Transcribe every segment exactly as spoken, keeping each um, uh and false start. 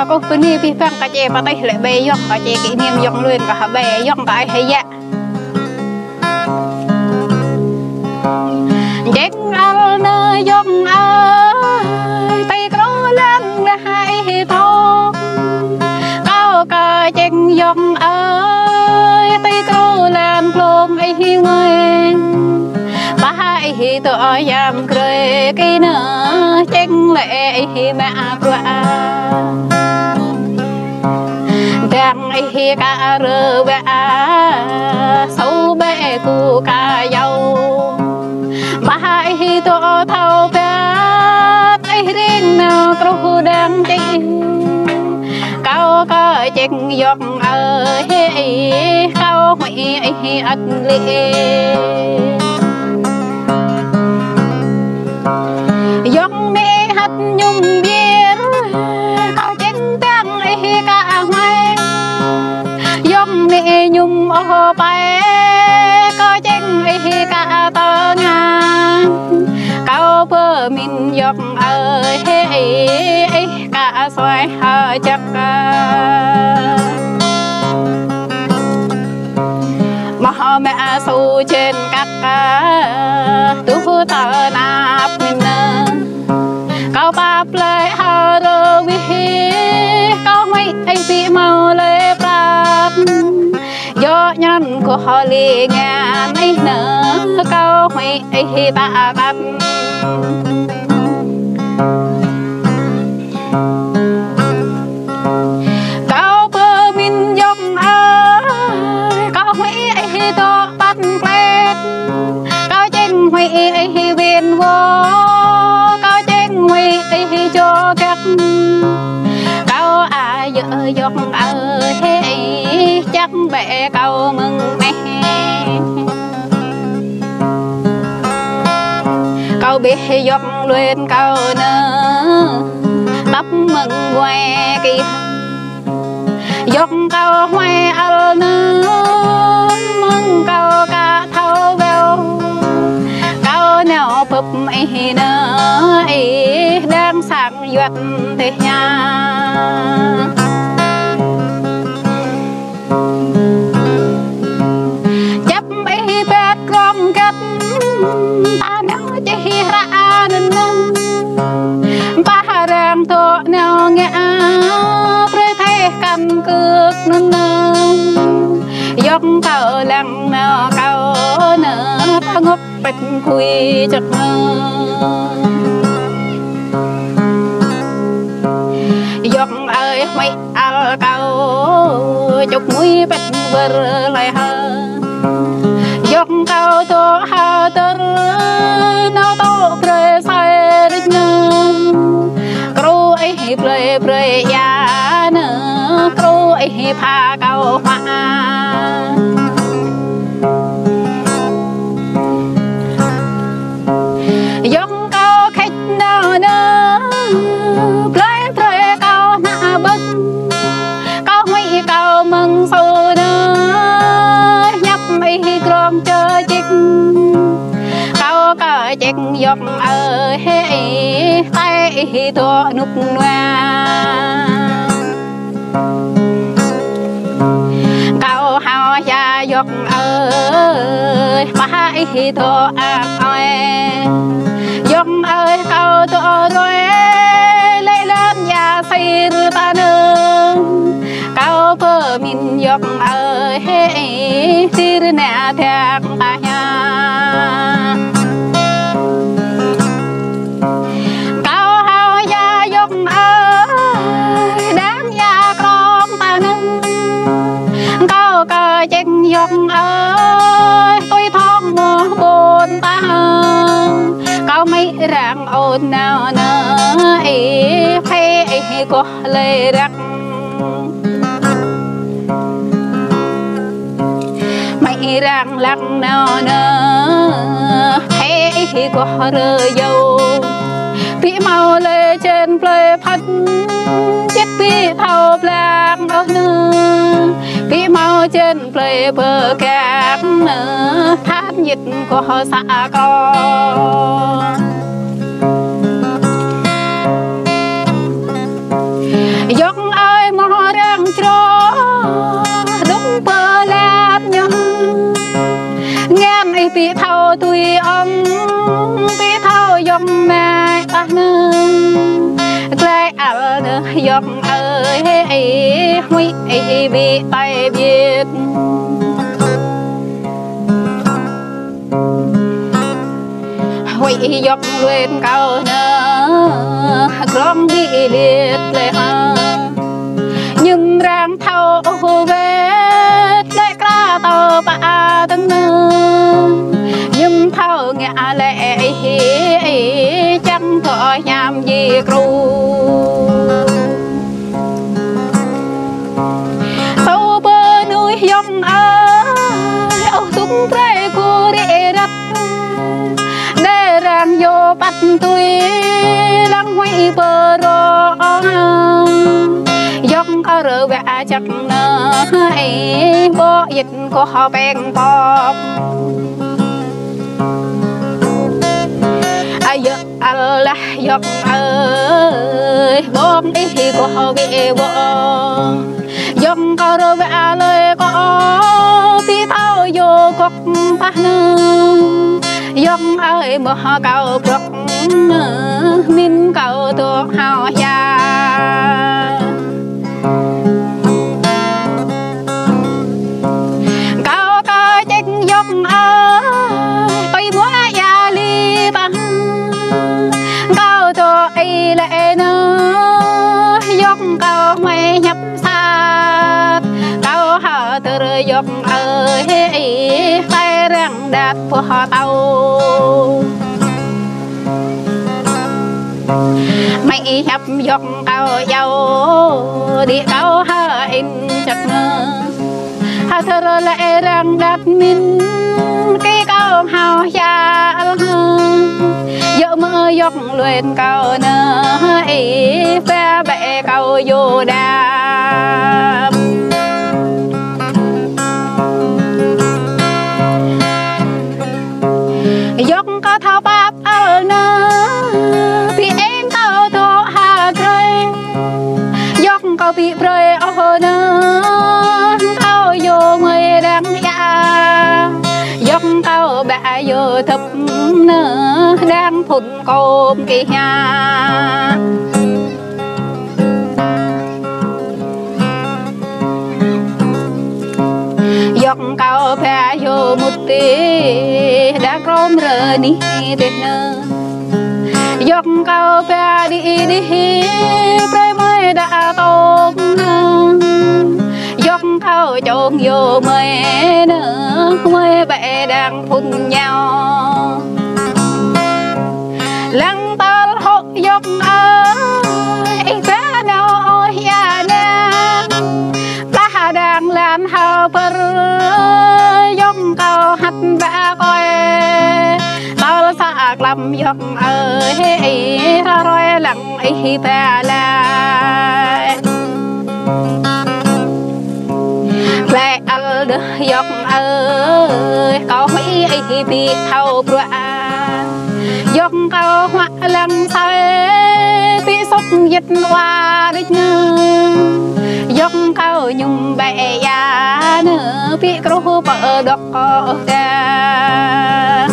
mà cô bên đi phi phăng cả chị bà tay lại bê dọc cả chị kỷ niệm dọc luôn cả bê dọc cả hay dạ chết ao nơi dọc ơi tay có lên là hai thô cao cả chết dọc ơi tay có lên luôn ấy nguyên ba hai tụi giam cười cái nở chết lệ mẹ qua đang ấy cả rơ bẹ sâu bẹ cu cả dâu ba hai tụi thâu bẹ ấy riêng nào kêu đang chạy cao cả chết giọt ở cao hủy ắt lệ giọt mẹ hắt nhung biếc cao chết tăng ấy cả ngoài giọt mẹ nhung ô bay cao chết ấy cả tơ ngang cao bờ mình giọt ở cả xoay hở chắc mà mẹ su trên các tú tờ nạp mình cao ba plei hở rơ vi cao mấy ai bị màu lê bát do nhân của họ lì ngàn ấy nở cao mấy ai ta tắt cao bờ mình dọc ơi cao mấy ai to bắt plei cao trên mấy ai viên vô cao trên mấy ai cho các cao ai vợ dọc ơi chắc mẹ cao mừng mẹ cao biết dọc lên cao nơ tóc mừng que kia dọc cao hoe al nơ mừng cao cả thâu bèo cao nẻo bập ấy nơ ấy đang sáng duật thế nhà chấp ấy bét gom cắt ta nắng chỉ ra nên ba rang thọ nẻo ngã rồi thấy căn cước nên dọc cao lăng nẻo cao nở ta ngốc bạch khuy chật dọc ơi mấy ao cao chục mũi bạch vơ lại hơ dọc cao to hơ tơ nó to pre sai đích nơ kêu ấy pre pre ya nơ kêu ấy pha cao hoa dọc cao khách nào nơ pre pre cao na bưng cao mấy cao mừng sâu nơ nhấp mấy gom chơi chích cao cả chích dọc ở hệ tay to nục noa cao hào ya dọc ở phải to oi dọc ơi cao to rồi lấy lên nhà xây ta nơ cao bờ mình dọc ở hệ tir nè thạc ta nha cao hào ya dọc ở đáng ya con ta nơ cao cờ chết dọc ở tôi thong mùa buồn ta cao mấy rạng ồn nào nơ ấy phê ấy có lệ rắc mấy rạng lặng nào nơ phê ấy có rơ dâu bị màu lệ trên plei phân chết bị thâu lạc đó nơ bị màu trên plei bờ các nơ thát nhiệt có xa con dọc răng trò đúng bờ lạt nhau ngàn ấy bị thâu tùy ông bị thâu dòng mẹ ta nương lại ở nữa dòng ơi huy bị tay biết huy dọc lên cao nơ rong bị liệt lệ ha nhưng rang thâu về lại cả tàu ba từng nơ nhưng thâu nghe lệ chẳng có nhảm gì cru sau bờ núi dòng ơi âu tung trái cô để đặt để rang vô bắt tôi lăng huy bờ rò dòng ở rờ vẽ chắc nơ hay bỏ dịch của họ bèn bọc ai giật Allah giật ơi bom ý của họ bị bỏ dòng ở rờ vẽ lời có tí tao vô cọc ta nơ dòng ơi mà họ cầu bọc min cầu thuộc hào gia cao cao chết dòng ơi tôi muốn gia ly bằng cao thuộc ấy lệ nơ dòng cầu mày nhập sát cao họ từ dòng ơi tay răng đạp của họ tàu mày nhập dòng cao dâu đi cao hà in chắc ngơ hà thơ lại răng đạp min cái cao hào xa dỡ mơ dòng luyện cao nơ ấy phe bệ cao vô đạp dòng cao thao bạp ở nơ vì em cao thọ hà cây dòng cao bị rơi ở nơ cao vô người đang ya dòng cao bạ vô thấp nơ đang phun côm kia dòng cao bạ vô một tí đã rôm rờ ní tên nơ dòng cao bạ đi đi trái mới đã tốt dòng cao trộn vô mây nơ mây bẹ đang phun nhau lăng tơ hốt dòng ơi phá nào ôi ya nè ta đang làm hào phơ dòng cao hắt bạ coi tao sạc làm dòng ơi rồi lặng ấy ta lại lại ăn được dòng ơi có mấy ấy bị thâu bữa dòng cao hoa lăng say bị sốc dịch hoa đích nơ dòng cao nhung bẹ ya nơ bị kêu bờ đọc ra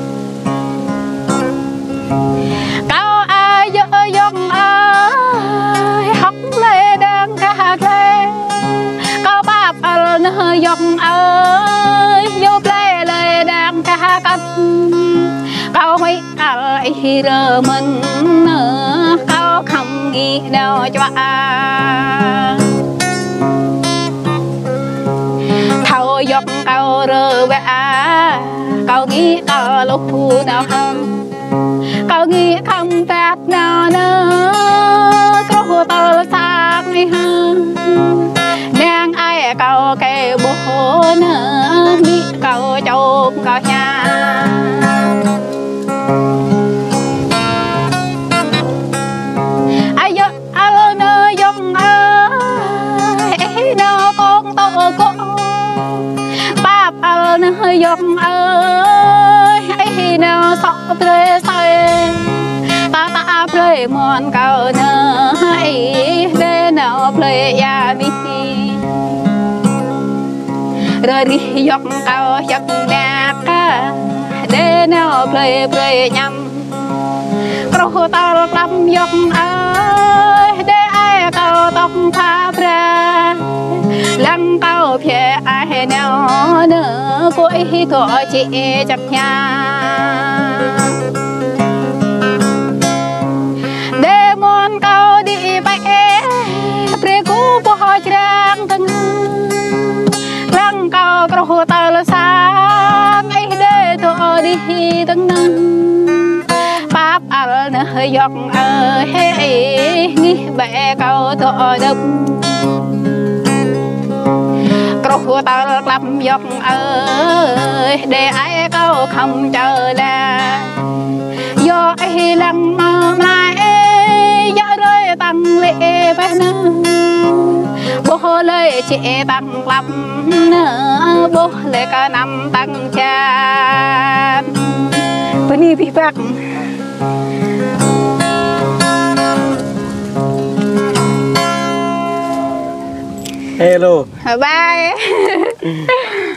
cao ai dỡ dòng ơi học lê đang ca lê cao bạp ở nơi dòng ơi vô lê lê đang ca cắt cao mấy ai rờ mình cao không nghĩ đâu cho thâu dọc cao rờ vẽ cao nghĩ cao lúc thu nào không cao nghĩ không tát nào nữa có tơ xác đi hơn đang ai cao kê bố nữa mi cao chốt cao nhà ai giờ ở nơi dòng ơi nó con to con bạp ở nơi dòng ơi ấy nó sọ tê say ta ta play mòn cao nơ hay để nào play ya mi riêng dọc cao dọc nạc để nào plei plei nhầm cầu tàu lắm dọc ơi để ai cầu tóc pha ra lăng cao phía ai nào nữa vui thọ chị chặt nhà để mòn cao đi bay pre cú bỏ trang thằng lăng cao cầu tàu sang ấy để thọ đi thằng pháp al nơi dọc ơi nghi bẹ cầu thọ đập cầu tàu lắm dọc ơi để ai cầu không chờ là do ai lăng mai do rồi tăng lệ bên bố lời chị tăng lắm nữa bố lời cả năm tăng cha bên đi bị bạc hello bye